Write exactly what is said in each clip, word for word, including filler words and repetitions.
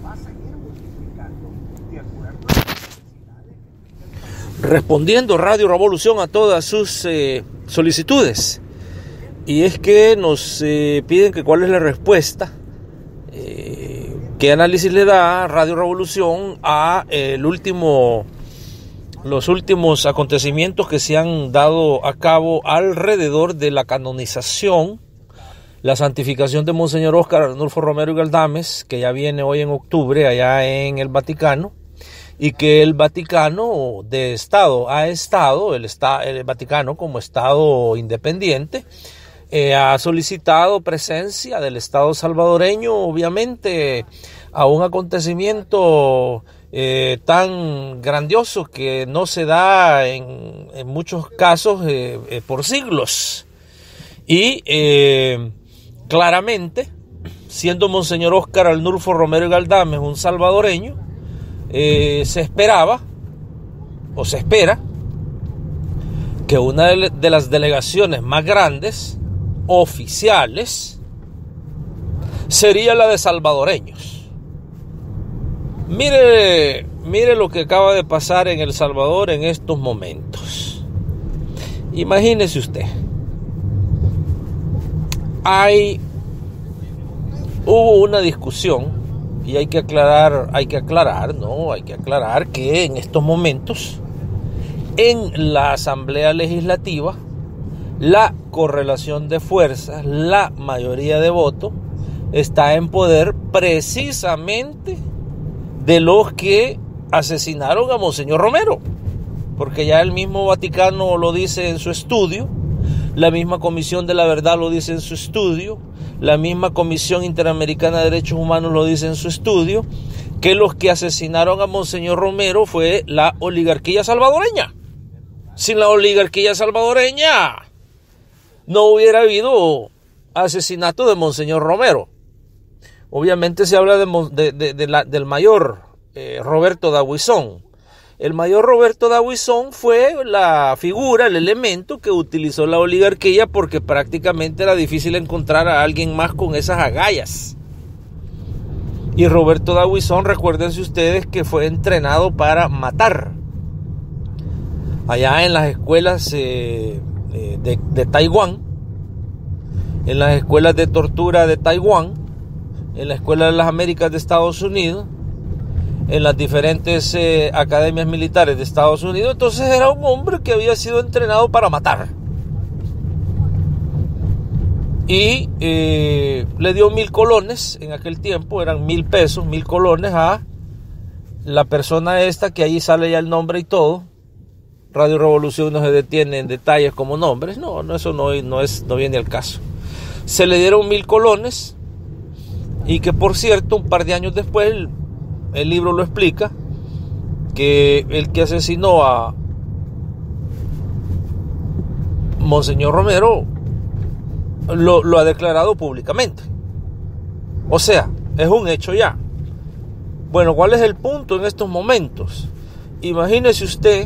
Respondiendo Radio Revolución a todas sus eh, solicitudes. Y es que nos eh, piden que cuál es la respuesta, eh, qué análisis le da Radio Revolución a eh, el último, los últimos acontecimientos que se han dado a cabo alrededor de la canonización, la santificación de Monseñor Óscar Arnulfo Romero y Galdames, que ya viene hoy en octubre allá en el Vaticano, y que el Vaticano de Estado ha estado, el, está, el Vaticano como Estado independiente, eh, ha solicitado presencia del Estado salvadoreño, obviamente, a un acontecimiento eh, tan grandioso que no se da en, en muchos casos eh, eh, por siglos. Y eh, claramente, siendo Monseñor Óscar Arnulfo Romero y Galdames un salvadoreño, Eh, se esperaba o se espera que una de las delegaciones más grandes oficiales sería la de salvadoreños. Mire, mire lo que acaba de pasar en El Salvador en estos momentos. Imagínese usted, hay hubo una discusión. Y hay que aclarar, hay que aclarar, ¿no? Hay que aclarar que en estos momentos, en la Asamblea Legislativa, la correlación de fuerzas, la mayoría de votos, está en poder precisamente de los que asesinaron a Monseñor Romero. Porque ya el mismo Vaticano lo dice en su estudio, la misma Comisión de la Verdad lo dice en su estudio, la misma Comisión Interamericana de Derechos Humanos lo dice en su estudio, que los que asesinaron a Monseñor Romero fue la oligarquía salvadoreña. Sin la oligarquía salvadoreña no hubiera habido asesinato de Monseñor Romero. Obviamente se habla de, de, de, de la, del mayor eh, Roberto D'Aubuisson. El mayor Roberto D'Aubuisson fue la figura, el elemento que utilizó la oligarquía porque prácticamente era difícil encontrar a alguien más con esas agallas. Y Roberto D'Aubuisson, recuérdense ustedes que fue entrenado para matar. Allá en las escuelas eh, de, de Taiwán, en las escuelas de tortura de Taiwán, en la Escuela de las Américas de Estados Unidos, en las diferentes eh, academias militares de Estados Unidos. Entonces era un hombre que había sido entrenado para matar. Y eh, le dio mil colones, en aquel tiempo eran mil pesos, mil colones a la persona esta, que ahí sale ya el nombre y todo. Radio Revolución no se detiene en detalles como nombres, no, no eso no, no, es, no viene al caso. Se le dieron mil colones, y que por cierto, un par de años después, el, el libro lo explica, que el que asesinó a Monseñor Romero lo, lo ha declarado públicamente. O sea, es un hecho ya. Bueno, ¿cuál es el punto en estos momentos? Imagínese usted,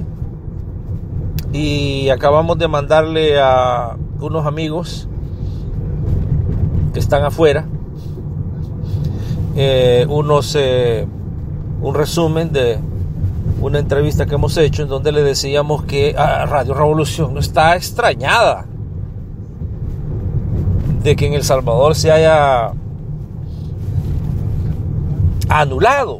y acabamos de mandarle a unos amigos que están afuera eh, unos eh, un resumen de una entrevista que hemos hecho en donde le decíamos que a Radio Revolución no está extrañada de que en El Salvador se haya anulado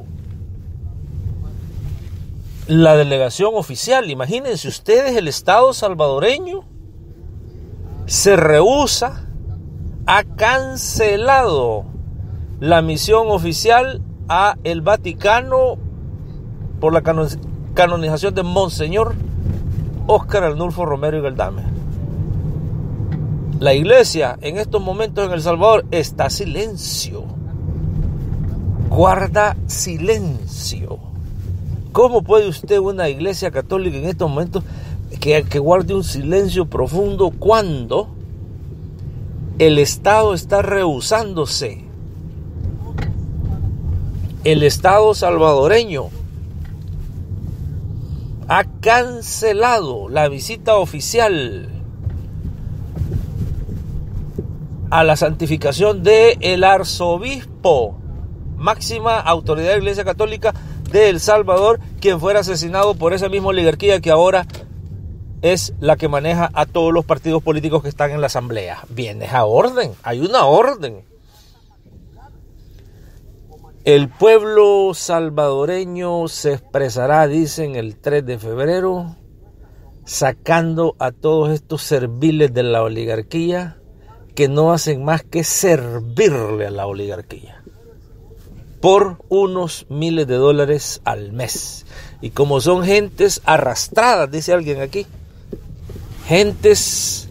la delegación oficial. Imagínense ustedes, el Estado salvadoreño se rehúsa, ha cancelado la misión oficial a el Vaticano por la canonización de Monseñor Óscar Arnulfo Romero y Galdames. La iglesia en estos momentos en El Salvador está a silencio, guarda silencio. ¿Cómo puede usted, una iglesia católica en estos momentos, que, que guarde un silencio profundo cuando el Estado está rehusándose? El Estado salvadoreño ha cancelado la visita oficial a la santificación del arzobispo máxima autoridad de la Iglesia Católica de El Salvador, quien fuera asesinado por esa misma oligarquía que ahora es la que maneja a todos los partidos políticos que están en la asamblea. Viene a orden, hay una orden. El pueblo salvadoreño se expresará, dicen, el tres de febrero, sacando a todos estos serviles de la oligarquía que no hacen más que servirle a la oligarquía por unos miles de dólares al mes. Y como son gentes arrastradas, dice alguien aquí, gentes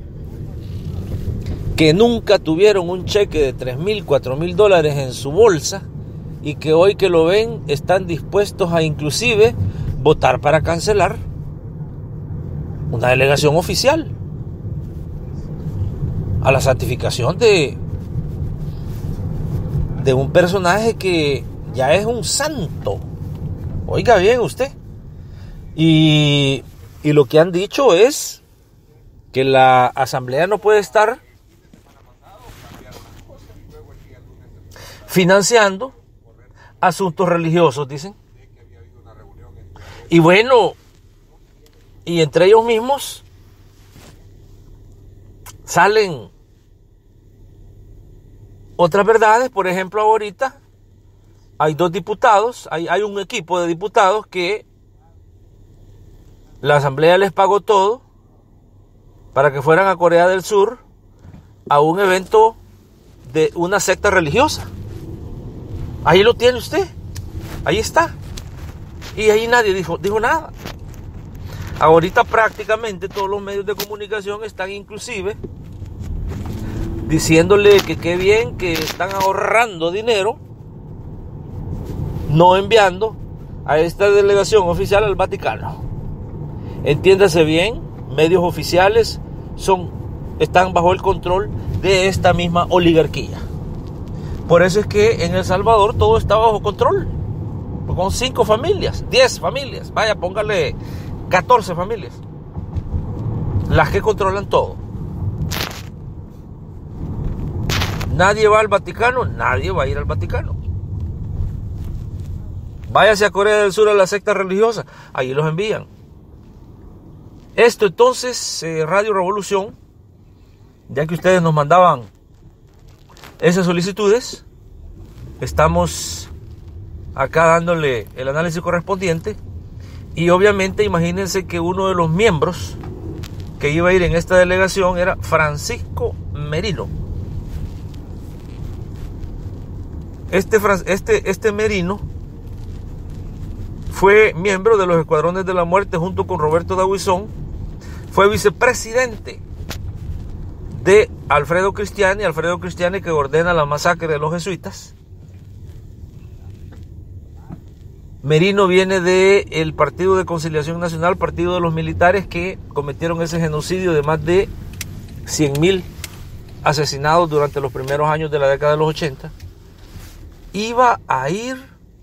que nunca tuvieron un cheque de tres mil, cuatro mil dólares en su bolsa y que hoy que lo ven están dispuestos a inclusive votar para cancelar una delegación oficial a la santificación de, de un personaje que ya es un santo. Oiga bien usted. Y, y lo que han dicho es que la asamblea no puede estar financiando asuntos religiosos, dicen. Y bueno, y entre ellos mismos salen otras verdades. Por ejemplo, ahorita hay dos diputados, hay, hay un equipo de diputados que la asamblea les pagó todo para que fueran a Corea del Sur a un evento de una secta religiosa. Ahí lo tiene usted, ahí está. Y ahí nadie dijo, dijo nada. Ahorita prácticamente todos los medios de comunicación están inclusive diciéndole que qué bien que están ahorrando dinero no enviando a esta delegación oficial al Vaticano. Entiéndase bien, medios oficiales son, están bajo el control de esta misma oligarquía. Por eso es que en El Salvador todo está bajo control. Con cinco familias, diez familias, vaya, póngale catorce familias, las que controlan todo. Nadie va al Vaticano, nadie va a ir al Vaticano. Váyase a Corea del Sur a la secta religiosa, ahí los envían. Esto entonces, eh, Radio Revolución, ya que ustedes nos mandaban esas solicitudes, estamos acá dándole el análisis correspondiente. Y obviamente imagínense que uno de los miembros que iba a ir en esta delegación era Francisco Merino. Este, este, este Merino fue miembro de los Escuadrones de la Muerte junto con Roberto Dabuizón. Fue vicepresidente de Alfredo Cristiani, Alfredo Cristiani que ordena la masacre de los jesuitas. Merino viene del Partido de Conciliación Nacional, partido de los militares que cometieron ese genocidio de más de cien mil asesinados durante los primeros años de la década de los ochenta. Iba a ir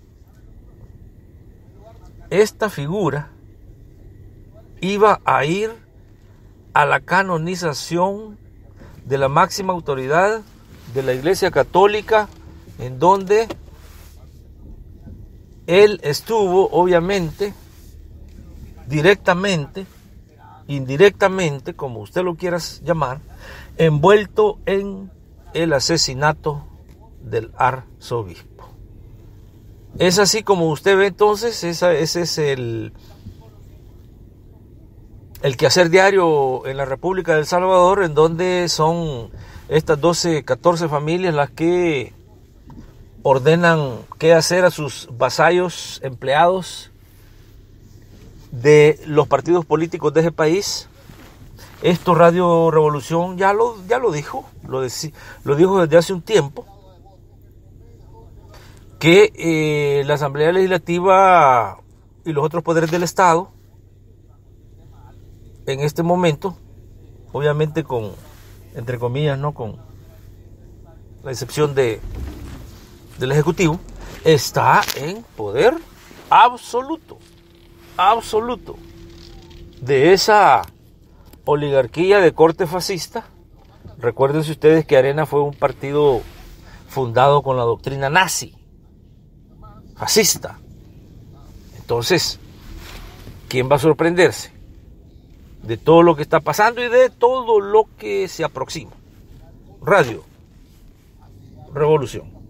esta figura, iba a ir a la canonización de la máxima autoridad de la Iglesia Católica, en donde él estuvo, obviamente, directamente, indirectamente, como usted lo quiera llamar, envuelto en el asesinato del arzobispo. Es así como usted ve entonces, esa, ese es el, el quehacer diario en la República de El Salvador, en donde son estas doce, catorce familias las que ordenan qué hacer a sus vasallos, empleados de los partidos políticos de ese país. Esto Radio Revolución ya lo, ya lo dijo, lo, decí, lo dijo desde hace un tiempo, que eh, la Asamblea Legislativa y los otros poderes del Estado, en este momento, obviamente con, entre comillas, no con la excepción de del Ejecutivo, está en poder absoluto, absoluto de esa oligarquía de corte fascista. Recuérdense ustedes que Arena fue un partido fundado con la doctrina nazi, fascista. Entonces, ¿quién va a sorprenderse de todo lo que está pasando y de todo lo que se aproxima? Radio Revolución.